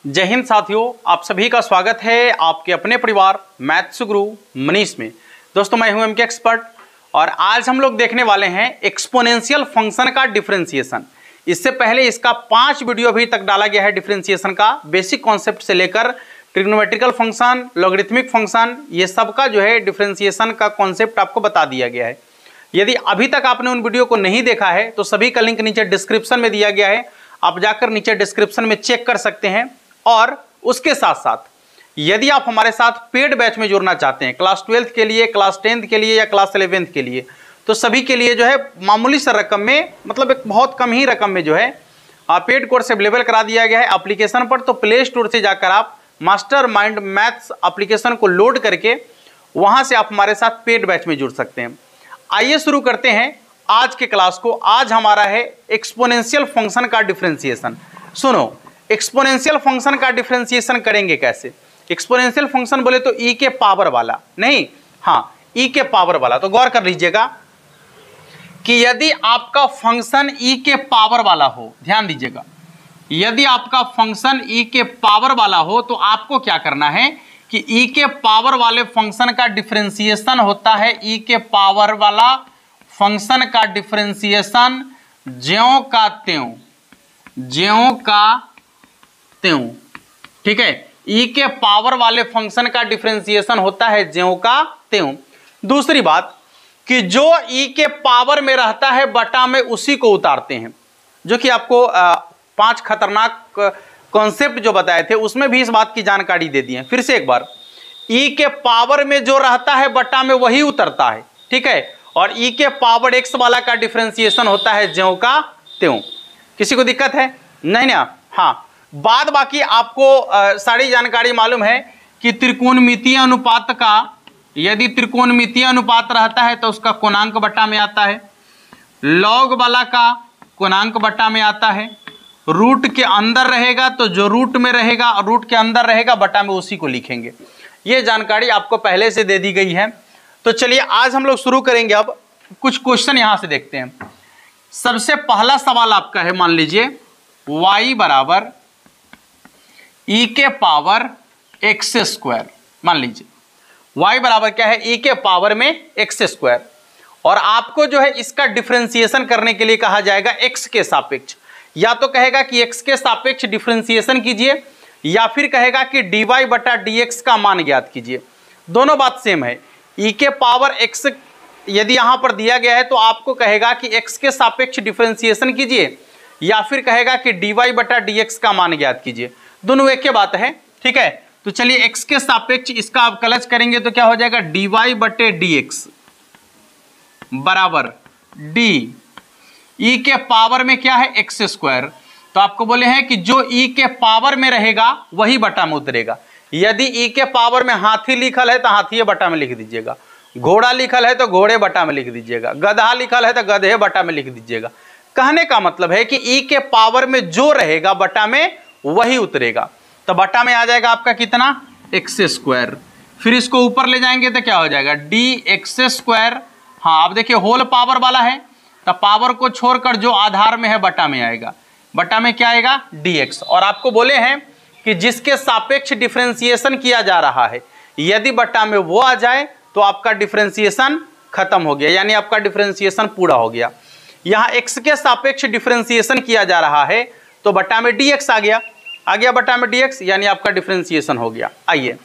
जय हिंद साथियों, आप सभी का स्वागत है आपके अपने परिवार मैथ्स गुरु मनीष में। दोस्तों मैं हूं एमके एक्सपर्ट और आज हम लोग देखने वाले हैं एक्सपोनेंशियल फंक्शन का डिफरेंशिएशन। इससे पहले इसका 5 वीडियो अभी तक डाला गया है डिफरेंशिएशन का, बेसिक कॉन्सेप्ट से लेकर ट्रिग्नोमेट्रिकल फंक्शन, लॉगरिथमिक फंक्शन, ये सब का जो है डिफरेंशिएशन का कॉन्सेप्ट आपको बता दिया गया है। यदि अभी तक आपने उन वीडियो को नहीं देखा है तो सभी का लिंक नीचे डिस्क्रिप्शन में दिया गया है, आप जाकर नीचे डिस्क्रिप्शन में चेक कर सकते हैं। और उसके साथ साथ यदि आप हमारे साथ पेड बैच में जुड़ना चाहते हैं क्लास 12th के लिए, क्लास 10th के लिए या क्लास 11th के लिए, तो सभी के लिए जो है मामूली सा रकम में, मतलब एक बहुत कम ही रकम में जो है पेड कोर्स अवेलेबल करा दिया गया है एप्लीकेशन पर। तो प्ले स्टोर से जाकर आप मास्टर माइंड मैथ्स एप्लीकेशन को लोड करके वहां से आप हमारे साथ पेड बैच में जुड़ सकते हैं। आइए शुरू करते हैं आज के क्लास को। आज हमारा है एक्सपोनेंशियल फंक्शन का डिफरेंशिएशन। सुनो, एक्सपोनेंशियल फंक्शन का डिफरेंशिएशन करेंगे कैसे? एक्सपोनेंशियल फंक्शन बोले तो ई के पावर वाला नहीं, हाँ ई के पावर वाला। तो गौर कर लीजिएगा कि यदि आपका फंक्शन ई के पावर वाला हो, ध्यान दीजिएगा, यदि आपका फंक्शन ई के पावर वाला हो तो आपको क्या करना है कि ई के पावर वाले फंक्शन का डिफरेंशिएशन होता है ई के पावर वाला फंक्शन का डिफरेंशिएशन ज्यों का त्यों, ज्यों का त्यों। ठीक है, ई के पावर वाले फंक्शन का डिफरेंशिएशन होता है ज्यों का त्यों। दूसरी बात कि जो ई के पावर में रहता है बटा में उसी को उतारते हैं, जो कि आपको 5 खतरनाक कॉन्सेप्ट जो बताए थे उसमें भी इस बात की जानकारी दे दी है। फिर से एक बार, ई के पावर में जो रहता है बटा में वही उतरता है। ठीक है, और ई के पावर एक्स वाला का डिफरेंशिएशन होता है ज्यों का त्यों। किसी को दिक्कत है? नहीं ना? हाँ, बाद बाकी आपको सारी जानकारी मालूम है कि त्रिकोणमितीय अनुपात का, यदि त्रिकोणमितीय अनुपात रहता है तो उसका कोणांक बटा में आता है, लॉग वाला का कोणांक बटा में आता है, रूट के अंदर रहेगा तो जो रूट में रहेगा और रूट के अंदर रहेगा बटा में उसी को लिखेंगे। ये जानकारी आपको पहले से दे दी गई है। तो चलिए आज हम लोग शुरू करेंगे। अब कुछ क्वेश्चन यहां से देखते हैं। सबसे पहला सवाल आपका है, मान लीजिए y बराबर ई के पावर एक्स स्क्वायर। मान लीजिए y बराबर क्या है? ई के पावर में एक्स स्क्वायर, और आपको जो है इसका डिफरेंशिएशन करने के लिए कहा जाएगा x के सापेक्ष। या तो कहेगा कि x के सापेक्ष डिफरेंशिएशन कीजिए, या फिर कहेगा कि dy बटा dx का मान ज्ञात कीजिए। दोनों बात सेम है। ई के पावर x यदि यहां पर दिया गया है तो आपको कहेगा कि x के सापेक्ष डिफरेंशिएशन कीजिए, या फिर कहेगा कि dy बटा dx का मान ज्ञात कीजिए। दोनों एक ही बात है। ठीक है, तो चलिए x के सापेक्ष इसका आप कलच करेंगे तो क्या हो जाएगा? dy बटे dx बराबर d, ई के पावर में क्या है? X square. तो आपको बोले हैं कि जो ई के पावर में रहेगा वही बटा में उतरेगा। यदि ई के पावर में हाथी लिखल है तो हाथी बटा में लिख दीजिएगा, घोड़ा लिखल है तो घोड़े बटा में लिख दीजिएगा, गधा लिखल है तो गधे बटा में लिख दीजिएगा। कहने का मतलब है कि ई के पावर में जो रहेगा बटा में वही उतरेगा। तो बटा में आ जाएगा आपका कितना? X square. फिर इसको ऊपर ले जाएंगे तो क्या हो जाएगा? D x square. हाँ, अब देखिए होल पावर वाला है तो पावर को छोड़कर जो आधार में है बटा में आएगा। बटा में क्या आएगा? dx। और आपको बोले हैं कि जिसके सापेक्ष डिफरेंशिएशन किया जा रहा है यदि बटा में वो आ जाए तो आपका डिफरेंशिएशन खत्म हो गया, यानी आपका डिफरेंशिएशन पूरा हो गया। यहाँ x के सापेक्ष डिफरेंशिएशन किया जा रहा है तो बटा में dx आ गया बटा में dx, यानी आपका डिफरेंशिएशन हो गया। आइए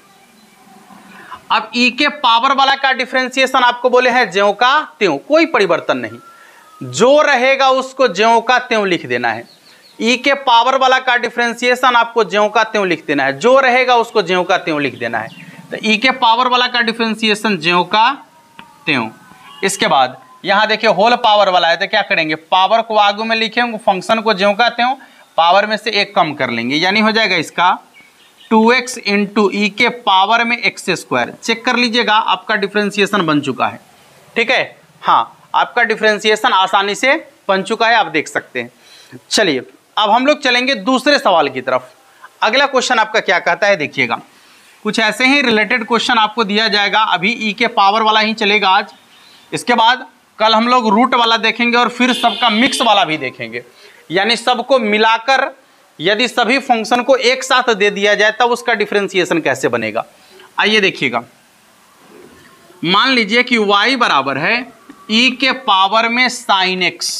अब e के पावर वाला का डिफरेंशिएशन आपको बोले हैं ज्यों का त्यों, कोई परिवर्तन नहीं, जो रहेगा उसको ज्यों का त्यों लिख देना है। ई के पावर वाला का डिफरेंशिएशन आपको ज्यों का त्यों लिख देना है, जो रहेगा उसको ज्यों का त्यों लिख देना है। तो ई के पावर वाला का डिफरेंशिएशन ज्यों का त्यों। इसके बाद यहाँ देखिए होल पावर वाला है तो क्या करेंगे? पावर को आगू में लिखेंगे, फंक्शन को ज्यों का त्यों, पावर में से एक कम कर लेंगे, यानी हो जाएगा इसका 2x इंटू ई के पावर में एक्स स्क्वायर। चेक कर लीजिएगा आपका डिफरेंशिएशन बन चुका है। ठीक है, हाँ आपका डिफरेंशिएशन आसानी से बन चुका है, आप देख सकते हैं। चलिए अब हम लोग चलेंगे दूसरे सवाल की तरफ। अगला क्वेश्चन आपका क्या कहता है देखिएगा। कुछ ऐसे ही रिलेटेड क्वेश्चन आपको दिया जाएगा। अभी ई के पावर वाला ही चलेगा आज, इसके बाद कल हम लोग रूट वाला देखेंगे और फिर सबका मिक्स वाला भी देखेंगे, यानी सबको मिलाकर यदि सभी फंक्शन को एक साथ दे दिया जाए तब उसका डिफरेंशिएशन कैसे बनेगा। आइए देखिएगा, मान लीजिए कि y बराबर है e के पावर में साइन x,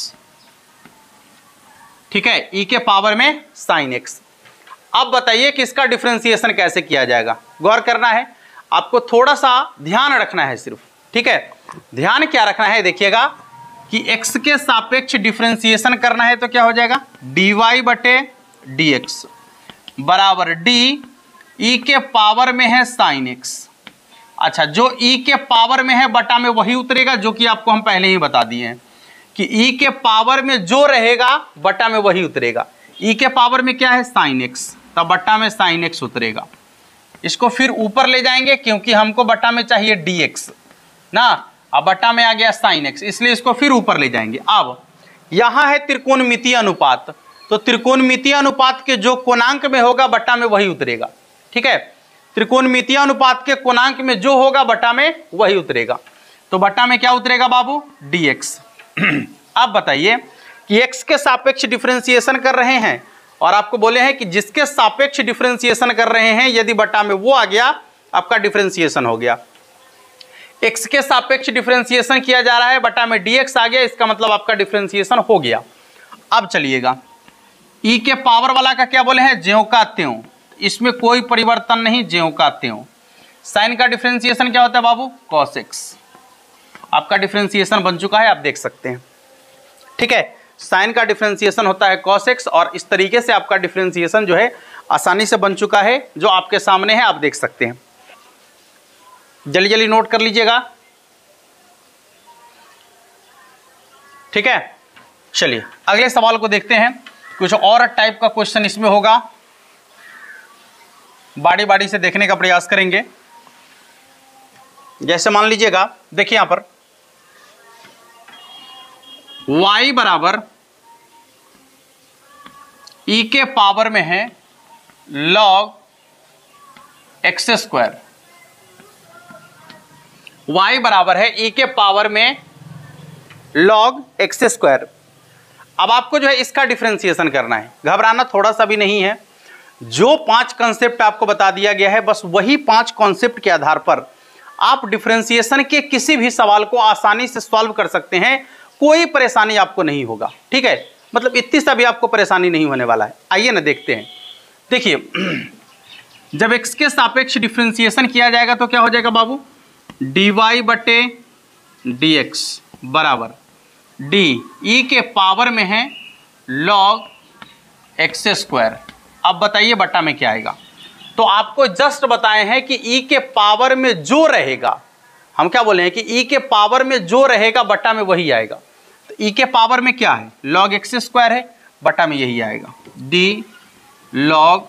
ठीक है, e के पावर में साइन x। अब बताइए कि इसका डिफरेंशिएशन कैसे किया जाएगा। गौर करना है, आपको थोड़ा सा ध्यान रखना है सिर्फ, ठीक है। ध्यान क्या रखना है, देखिएगा कि x के सापेक्ष डिफरेंशिएशन करना है तो क्या हो जाएगा, dy बटे dx बराबर d e के पावर में है साइन x। अच्छा, जो e के पावर में है बटा में वही उतरेगा जो कि आपको हम पहले ही बता दिए हैं कि e के पावर में जो रहेगा बटा में वही उतरेगा। e के पावर में क्या है, साइन x, तब बटा में साइन x उतरेगा। इसको फिर ऊपर ले जाएंगे क्योंकि हमको बटा में चाहिए dx ना, अब बटा में आ गया साइन x, इसलिए इसको फिर ऊपर ले जाएंगे। अब यहां है त्रिकोणमितीय अनुपात, तो त्रिकोणमितीय अनुपात के जो कोणांक में होगा बटा में वही उतरेगा, ठीक है। त्रिकोणमितीय अनुपात के कोणांक में जो होगा बटा में वही उतरेगा, तो बटा में क्या उतरेगा बाबू, dx। अब बताइए कि x के सापेक्ष डिफरेंशिएशन कर रहे हैं और आपको बोले हैं कि जिसके सापेक्ष डिफरेंशिएशन कर रहे हैं यदि बटा में वो आ गया आपका डिफरेंशिएशन हो गया। x के सापेक्ष डिफरेंशिएशन किया जा रहा है, बटा में dx आ गया, इसका मतलब आपका डिफरेंशिएशन हो गया। अब चलिएगा, e के पावर वाला का क्या बोले हैं, ज्यों का त्यों, इसमें कोई परिवर्तन नहीं, ज्यों का त्यों। साइन का डिफरेंशिएशन क्या होता है बाबू, cos x। आपका डिफरेंशिएशन बन चुका है, आप देख सकते हैं, ठीक है। साइन का डिफरेंशिएशन होता है cos x और इस तरीके से आपका डिफरेंशिएशन जो है आसानी से बन चुका है, जो आपके सामने है, आप देख सकते हैं। जल्दी जल्दी नोट कर लीजिएगा, ठीक है। चलिए अगले सवाल को देखते हैं, कुछ और टाइप का क्वेश्चन इसमें होगा, बारी बारी से देखने का प्रयास करेंगे। जैसे मान लीजिएगा, देखिए यहां पर y बराबर e के पावर में है log x स्क्वायर, y बराबर है e के पावर में log x स्क्वायर। अब आपको जो है इसका डिफरेंशिएशन करना है, घबराना थोड़ा सा भी नहीं है। जो 5 कॉन्सेप्ट आपको बता दिया गया है, बस वही 5 कॉन्सेप्ट के आधार पर आप डिफरेंशिएशन के किसी भी सवाल को आसानी से सॉल्व कर सकते हैं, कोई परेशानी आपको नहीं होगा, ठीक है। मतलब इतनी सा भी आपको परेशानी नहीं होने वाला है। आइए ना देखते हैं, देखिए जब x के सापेक्ष डिफरेंशिएशन किया जाएगा तो क्या हो जाएगा बाबू, dy बटे dx बराबर d e के पावर में है log x स्क्वायर। अब बताइए बटा में क्या आएगा, तो आपको जस्ट बताए हैं कि e के पावर में जो रहेगा, हम क्या बोले हैं कि e के पावर में जो रहेगा बटा में वही आएगा। तो e के पावर में क्या है, log x स्क्वायर है, बटा में यही आएगा d log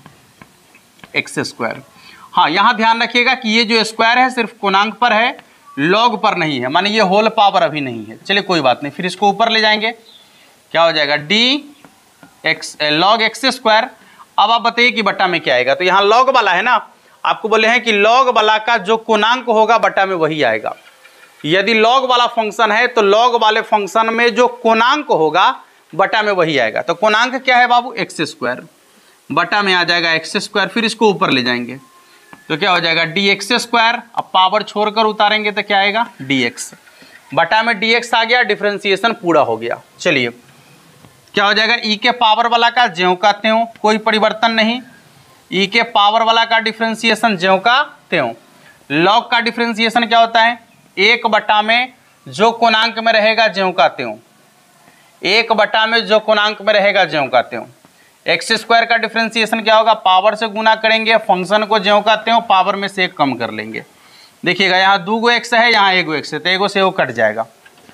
x स्क्वायर। हाँ, यहां ध्यान रखिएगा कि ये जो स्क्वायर है सिर्फ कोणांक पर है, लॉग पर नहीं है, माने ये होल पावर अभी नहीं है। चलिए कोई बात नहीं, फिर इसको ऊपर ले जाएंगे, क्या हो जाएगा d x log x square. अब आप बताइए कि बटा में क्या आएगा, तो यहाँ लॉग वाला है ना, आपको बोले हैं कि लॉग वाला का जो कोणांक होगा बटा में वही आएगा। यदि लॉग वाला फंक्शन है तो लॉग वाले फंक्शन में जो कोणांक होगा बटा में वही आएगा। तो कोणांक क्या है बाबू, एक्स स्क्वायर, बटा में आ जाएगा एक्स स्क्वायर, फिर इसको ऊपर ले जाएंगे तो क्या हो जाएगा डी एक्स स्क्वायर। अब पावर छोड़कर उतारेंगे तो क्या आएगा, डी एक्स, बटा में डी एक्स आ गया, डिफरेंशिएशन पूरा हो गया। चलिए क्या हो जाएगा, ई के पावर वाला का ज्यों का त्यों, कोई परिवर्तन नहीं, ई के पावर वाला का डिफरेंशिएशन ज्यों का त्यों। लॉग का डिफरेंशिएशन क्या होता है, एक बटा में जो कोणांक में रहेगा ज्यों का त्यों, एक बटा में जो कोणांक में रहेगा ज्यों का त्यों। एक्स स्क्वायर का डिफरेंशिएशन क्या होगा, पावर से गुना करेंगे, फंक्शन को ज्यों का त्यों पावर में से एक कम कर लेंगे। देखिएगा यहाँ 2 एक्स है, यहाँ 1 एक्स है, तो एगो से वो कट जाएगा।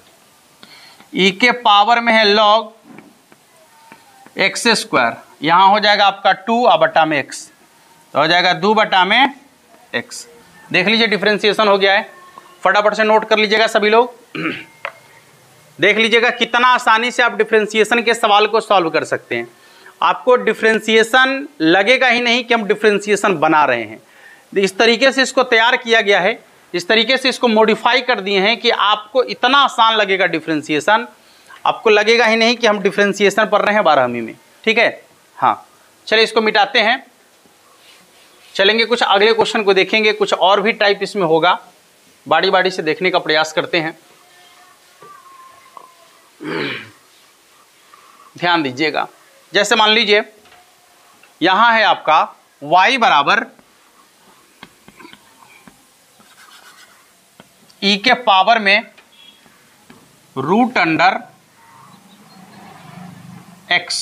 ई के पावर में है लॉग एक्स स्क्वायर, यहाँ हो जाएगा आपका 2 और बटा में एक्स, तो हो जाएगा 2 बटा में एक्स। देख लीजिए डिफरेंशिएशन हो गया है, फटाफट से नोट कर लीजिएगा सभी लोग। देख लीजिएगा कितना आसानी से आप डिफरेंशिएशन के सवाल को सॉल्व कर सकते हैं। आपको डिफरेंशिएशन लगेगा ही नहीं कि हम डिफरेंशिएशन बना रहे हैं। इस तरीके से इसको तैयार किया गया है, इस तरीके से इसको मॉडिफाई कर दिए हैं कि आपको इतना आसान लगेगा डिफरेंशिएशन, आपको लगेगा ही नहीं कि हम डिफरेंशिएशन पढ़ रहे हैं 12वीं में। ठीक है, हाँ चलिए इसको मिटाते हैं, चलेंगे कुछ अगले क्वेश्चन को देखेंगे, कुछ और भी टाइप इसमें होगा, बारी बारी से देखने का प्रयास करते हैं। ध्यान दीजिएगा, जैसे मान लीजिए यहां है आपका y बराबर e के पावर में रूट अंडर x,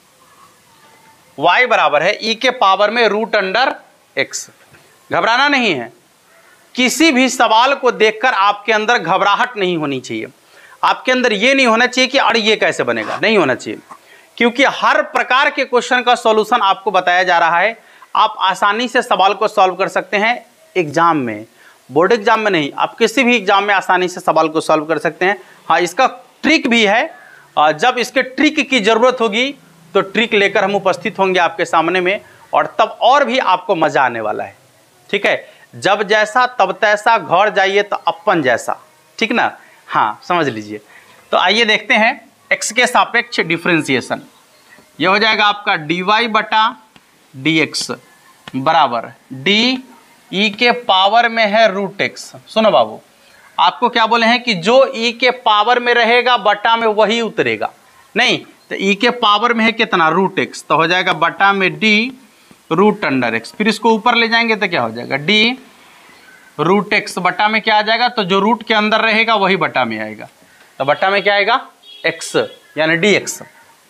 y बराबर है e के पावर में रूट अंडर x। घबराना नहीं है, किसी भी सवाल को देखकर आपके अंदर घबराहट नहीं होनी चाहिए, आपके अंदर ये नहीं होना चाहिए कि अरे ये कैसे बनेगा, नहीं होना चाहिए, क्योंकि हर प्रकार के क्वेश्चन का सॉल्यूशन आपको बताया जा रहा है। आप आसानी से सवाल को सॉल्व कर सकते हैं एग्जाम में, बोर्ड एग्जाम में नहीं, आप किसी भी एग्जाम में आसानी से सवाल को सॉल्व कर सकते हैं। हाँ, इसका ट्रिक भी है, जब इसके ट्रिक की जरूरत होगी तो ट्रिक लेकर हम उपस्थित होंगे आपके सामने में, और तब और भी आपको मजा आने वाला है। ठीक है, जब जैसा तब तैसा, घर जाइए तो अपन जैसा, ठीक ना। हाँ, समझ लीजिए। तो आइए देखते हैं x के सापेक्ष डिफरेंशिएशन। यह हो जाएगा आपका dy बटा dx बराबर d e के पावर में है रूट x। सुनो बाबू, आपको क्या बोले हैं कि जो e के पावर में रहेगा बटा में वही उतरेगा, नहीं तो e के पावर में है कितना, रूट x, तो हो जाएगा बटा में d रूट अंडर x। फिर इसको ऊपर ले जाएंगे तो क्या हो जाएगा, d रूट x बटा में क्या आ जाएगा, तो जो रूट के अंदर रहेगा वही बटा में आएगा, तो बटा में क्या आएगा, x यानी dx।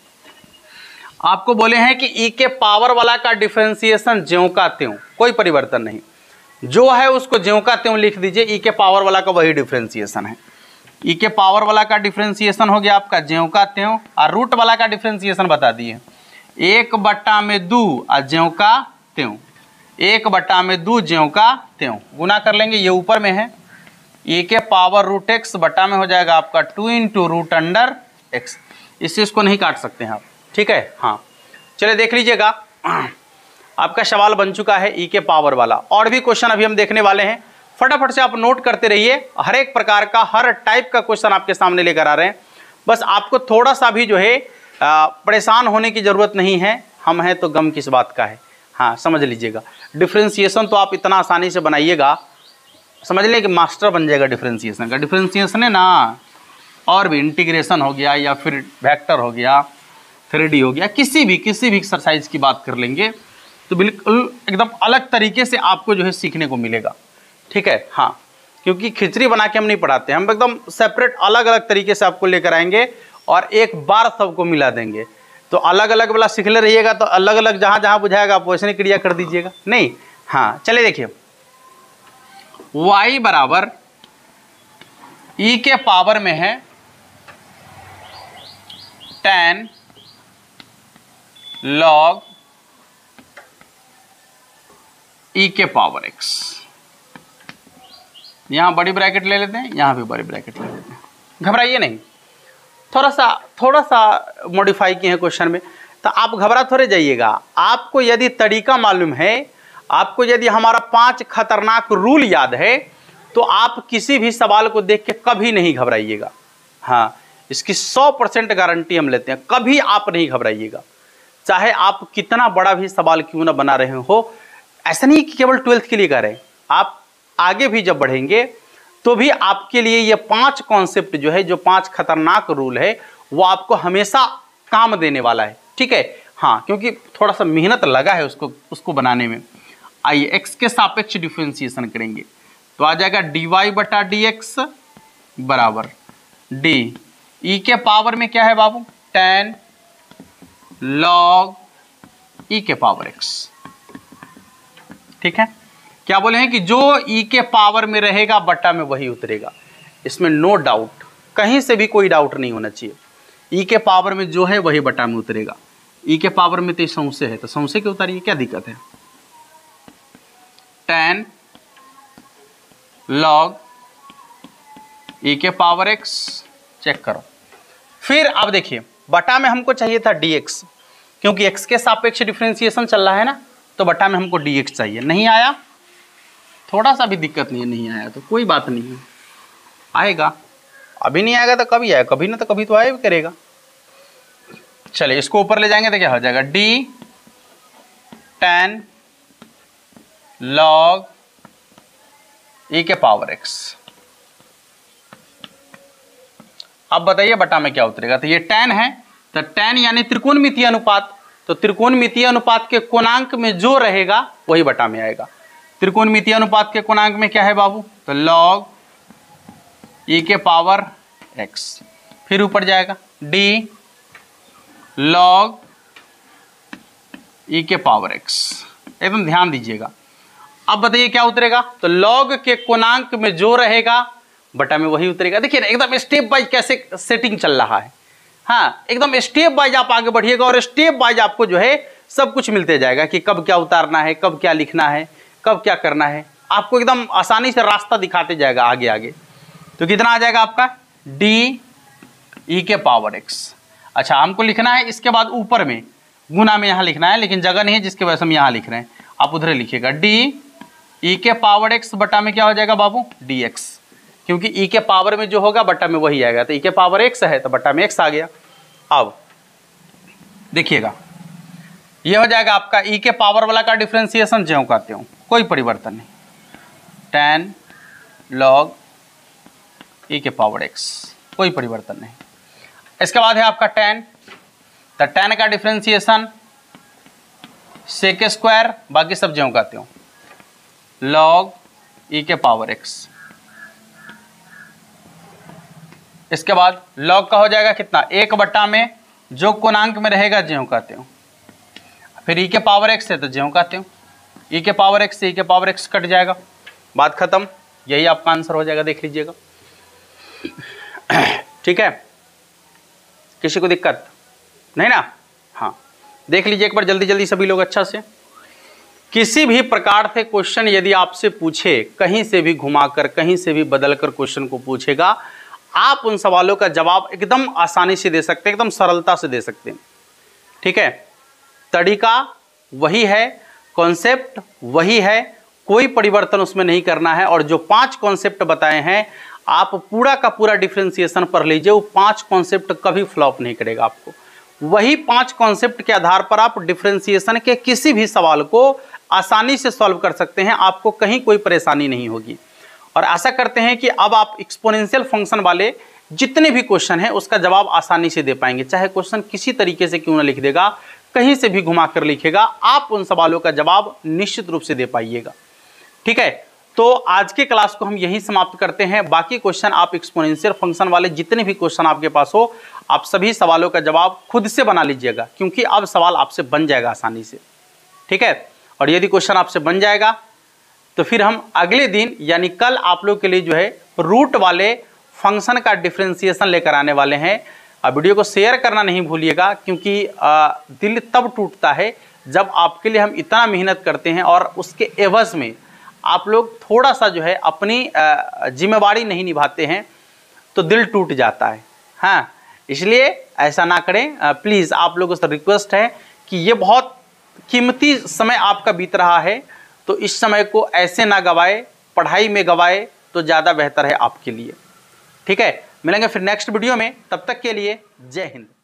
आपको बोले हैं कि e के पावर वाला का डिफरेंशिएशन ज्यों का त्यों, कोई परिवर्तन नहीं, जो है उसको ज्यों का त्यों लिख दीजिए, e के पावर वाला का वही डिफरेंशिएशन है। e के पावर वाला का डिफरेंशिएशन हो गया आपका ज्यों का त्यों, और रूट वाला का डिफरेंशिएशन बता दिए, 1/2 और ज्यों का त्यों, 1/2 ज्यों का त्यों, गुना कर लेंगे, ये ऊपर में है, e के पावर रूट x बटा में हो जाएगा आपका 2 इंटू रूट अंडर x। इससे इसको नहीं काट सकते हैं आप, ठीक है। हाँ, चलिए देख लीजिएगा, आपका सवाल बन चुका है e के पावर वाला। और भी क्वेश्चन अभी हम देखने वाले हैं, फटाफट से आप नोट करते रहिए, हर एक प्रकार का, हर टाइप का क्वेश्चन आपके सामने लेकर आ रहे हैं। बस आपको थोड़ा सा भी जो है परेशान होने की जरूरत नहीं है, हम हैं तो गम किस बात का है। हाँ, समझ लीजिएगा, डिफरेंशिएशन तो आप इतना आसानी से बनाइएगा, समझ लें कि मास्टर बन जाएगा डिफरेंशिएशन का। डिफरेंशिएशन है ना, और भी इंटीग्रेशन हो गया, या फिर वेक्टर हो गया, 3D हो गया, किसी भी एक्सरसाइज की बात कर लेंगे तो बिल्कुल एकदम अलग तरीके से आपको जो है सीखने को मिलेगा, ठीक है। हाँ, क्योंकि खिचड़ी बना के हम नहीं पढ़ाते, हम एकदम सेपरेट अलग अलग तरीके से आपको लेकर आएंगे और एक बार सबको मिला देंगे। तो अलग अलग वाला सीखले रहिएगा, तो अलग अलग जहाँ जहाँ बुझाएगा आप वैसे क्रिया कर दीजिएगा, नहीं। हाँ, चलिए देखिए, y बराबर e के पावर में है tan log e के पावर x। यहां बड़ी ब्रैकेट ले लेते हैं, यहां भी बड़ी ब्रैकेट ले लेते हैं, घबराइए नहीं, थोड़ा सा मॉडिफाई किए हैं क्वेश्चन में, तो आप घबरा थोड़े जाइएगा। आपको यदि तरीका मालूम है, आपको यदि हमारा 5 खतरनाक रूल याद है, तो आप किसी भी सवाल को देख के कभी नहीं घबराइएगा। हाँ, इसकी 100% गारंटी हम लेते हैं, कभी आप नहीं घबराइएगा, चाहे आप कितना बड़ा भी सवाल क्यों ना बना रहे हो। ऐसा नहीं कि केवल 12th के लिए कर रहे हैं, आप आगे भी जब बढ़ेंगे तो भी आपके लिए ये 5 कॉन्सेप्ट जो है, जो 5 खतरनाक रूल है, वो आपको हमेशा काम देने वाला है, ठीक है। हाँ, क्योंकि थोड़ा सा मेहनत लगा है उसको बनाने में। आइए x के सापेक्ष डिफरेंशिएशन करेंगे, तो आ जाएगा dy बटा dx बराबर d e के पावर में क्या है बाबू, tan log e के पावर x, ठीक है। क्या बोले हैं कि जो e के पावर में रहेगा बटा में वही उतरेगा, इसमें नो डाउट, कहीं से भी कोई डाउट नहीं होना चाहिए। e के पावर में जो है वही बटा में उतरेगा, e के पावर में तो सौंसे है, तो सौंसे के उतारिए, क्या दिक्कत है। tan log e के पावर x, चेक करो। फिर अब देखिए, बटा में हमको चाहिए था dx, क्योंकि x के सापेक्ष डिफरेंशिएशन चल रहा है ना, तो बटा में हमको dx चाहिए, नहीं आया, थोड़ा सा भी दिक्कत नहीं है, नहीं आया तो कोई बात नहीं है, आएगा। अभी नहीं आएगा तो कभी आएगा, कभी ना तो कभी तो आए भी करेगा। चलिए इसको ऊपर ले जाएंगे तो क्या हो जाएगा, d 10 log e के पावर x। अब बताइए बटा में क्या उतरेगा। तो ये tan है, तो tan यानी त्रिकोणमितीय अनुपात, तो त्रिकोणमितीय अनुपात के कोणांक में जो रहेगा वही बटा में आएगा। त्रिकोणमितीय अनुपात के कोणांक में क्या है बाबू, तो log e के पावर x, फिर ऊपर जाएगा d log e के पावर x। एकदम ध्यान दीजिएगा। अब बताइए क्या उतरेगा, तो log के कोणांक में जो रहेगा बटा में वही उतरेगा। देखिए ना एकदम स्टेप वाइज कैसे सेटिंग चल रहा है। हाँ, एकदम स्टेप वाइज आप आगे बढ़िएगा और स्टेप वाइज आपको जो है सब कुछ मिलते जाएगा कि कब क्या उतारना है, कब क्या लिखना है, कब क्या करना है। आपको एकदम आसानी से रास्ता दिखाते जाएगा आगे आगे। तो कितना आ जाएगा आपका d e के पावर x। अच्छा, हमको लिखना है इसके बाद ऊपर में गुना में यहाँ लिखना है, लेकिन जगह नहीं है जिसके वजह से हम यहाँ लिख रहे हैं। आप उधर लिखिएगा d e के पावर x बटा में क्या हो जाएगा बाबू, dx, क्योंकि e के पावर में जो होगा बटा में वही आएगा। तो e के पावर x है तो बटा में x आ गया। अब देखिएगा ये हो जाएगा आपका e के पावर वाला का डिफ्रेंसिएशन ज्यों का त्यों, कोई परिवर्तन नहीं, 10 log e के पावर x, कोई परिवर्तन नहीं। इसके बाद है आपका tan, तो tan का डिफ्रेंसिएशन सेक स्क्वायर, बाकी सब ज्यों का त्यों, log e के पावर x। इसके बाद log का हो जाएगा कितना, 1 बटा में जो कोणांक में रहेगा ज्यों का त्यों, फिर e के पावर x है तो ज्यों का त्यों, e के पावर x से e के पावर x कट जाएगा, बात खत्म। यही आपका आंसर हो जाएगा, देख लीजिएगा। ठीक है, किसी को दिक्कत नहीं ना? हाँ, देख लीजिए एक बार जल्दी जल्दी सभी लोग अच्छा से। किसी भी प्रकार से क्वेश्चन यदि आपसे पूछे, कहीं से भी घुमाकर कहीं से भी बदलकर क्वेश्चन को पूछेगा, आप उन सवालों का जवाब एकदम आसानी से दे सकते हैं, एकदम सरलता से दे सकते हैं। ठीक है, तरीका वही है, कॉन्सेप्ट वही है, कोई परिवर्तन उसमें नहीं करना है। और जो 5 कॉन्सेप्ट बताए हैं आप पूरा का पूरा डिफरेंशिएशन पढ़ लीजिए, वो 5 कॉन्सेप्ट कभी फ्लॉप नहीं करेगा आपको। वही 5 कॉन्सेप्ट के आधार पर आप डिफरेंशिएशन के किसी भी सवाल को आसानी से सॉल्व कर सकते हैं, आपको कहीं कोई परेशानी नहीं होगी। और आशा करते हैं कि अब आप एक्सपोनेंशियल फंक्शन वाले जितने भी क्वेश्चन हैं उसका जवाब आसानी से दे पाएंगे। चाहे क्वेश्चन किसी तरीके से क्यों ना लिख देगा, कहीं से भी घुमा कर लिखेगा, आप उन सवालों का जवाब निश्चित रूप से दे पाइएगा। ठीक है, तो आज के क्लास को हम यहीं समाप्त करते हैं। बाकी क्वेश्चन आप एक्सपोनेंशियल फंक्शन वाले जितने भी क्वेश्चन आपके पास हो, आप सभी सवालों का जवाब खुद से बना लीजिएगा, क्योंकि अब सवाल आपसे बन जाएगा आसानी से। ठीक है, और यदि क्वेश्चन आपसे बन जाएगा तो फिर हम अगले दिन यानी कल आप लोग के लिए जो है रूट वाले फंक्शन का डिफरेंशिएशन लेकर आने वाले हैं। अब वीडियो को शेयर करना नहीं भूलिएगा, क्योंकि दिल तब टूटता है जब आपके लिए हम इतना मेहनत करते हैं और उसके एवज में आप लोग थोड़ा सा जो है अपनी जिम्मेवारी नहीं निभाते हैं तो दिल टूट जाता है। हाँ, इसलिए ऐसा ना करें प्लीज़। आप लोगों से रिक्वेस्ट है कि ये बहुत कीमती समय आपका बीत रहा है, तो इस समय को ऐसे ना गवाए, पढ़ाई में गवाए तो ज़्यादा बेहतर है आपके लिए। ठीक है, मिलेंगे फिर नेक्स्ट वीडियो में, तब तक के लिए जय हिंद।